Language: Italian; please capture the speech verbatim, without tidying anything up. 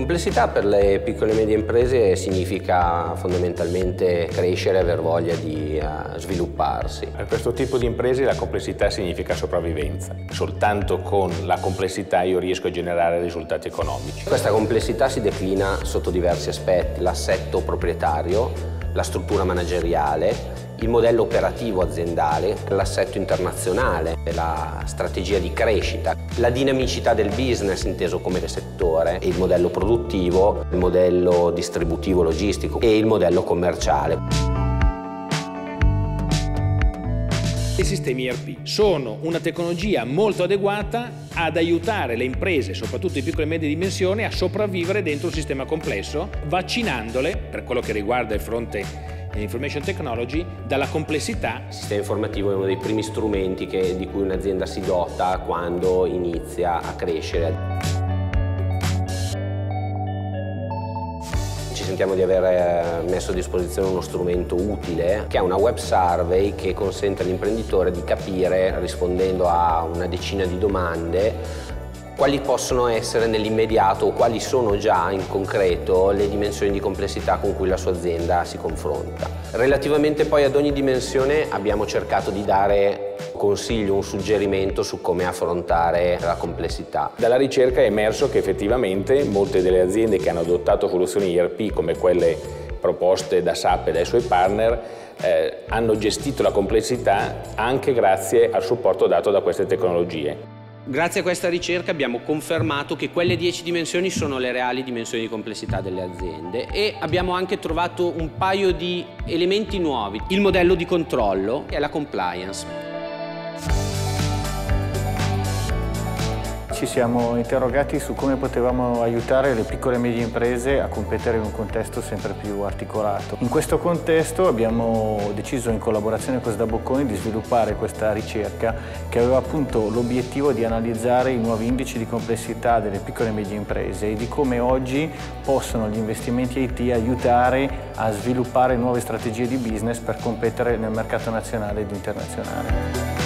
Complessità per le piccole e medie imprese significa fondamentalmente crescere e aver voglia di uh, svilupparsi. Per questo tipo di imprese la complessità significa sopravvivenza. Soltanto con la complessità io riesco a generare risultati economici. Questa complessità si declina sotto diversi aspetti: l'assetto proprietario, la struttura manageriale, il modello operativo aziendale, l'assetto internazionale, la strategia di crescita, la dinamicità del business inteso come settore, il modello produttivo, il modello distributivo logistico e il modello commerciale. I sistemi E R P sono una tecnologia molto adeguata ad aiutare le imprese, soprattutto di piccole e medie dimensioni, a sopravvivere dentro un sistema complesso, vaccinandole, per quello che riguarda il fronte Information Technology, dalla complessità. Il sistema informativo è uno dei primi strumenti che, di cui un'azienda si dota quando inizia a crescere. Ci sentiamo di aver messo a disposizione uno strumento utile che è una web survey che consente all'imprenditore di capire, rispondendo a una decina di domande, quali possono essere nell'immediato o quali sono già in concreto le dimensioni di complessità con cui la sua azienda si confronta. Relativamente poi ad ogni dimensione abbiamo cercato di dare un consiglio, un suggerimento su come affrontare la complessità. Dalla ricerca è emerso che effettivamente molte delle aziende che hanno adottato soluzioni E R P come quelle proposte da S A P e dai suoi partner eh, hanno gestito la complessità anche grazie al supporto dato da queste tecnologie. Grazie a questa ricerca abbiamo confermato che quelle dieci dimensioni sono le reali dimensioni di complessità delle aziende e abbiamo anche trovato un paio di elementi nuovi: il modello di controllo e la compliance. Ci siamo interrogati su come potevamo aiutare le piccole e medie imprese a competere in un contesto sempre più articolato. In questo contesto abbiamo deciso, in collaborazione con S D A Bocconi, di sviluppare questa ricerca che aveva appunto l'obiettivo di analizzare i nuovi indici di complessità delle piccole e medie imprese e di come oggi possono gli investimenti I T aiutare a sviluppare nuove strategie di business per competere nel mercato nazionale ed internazionale.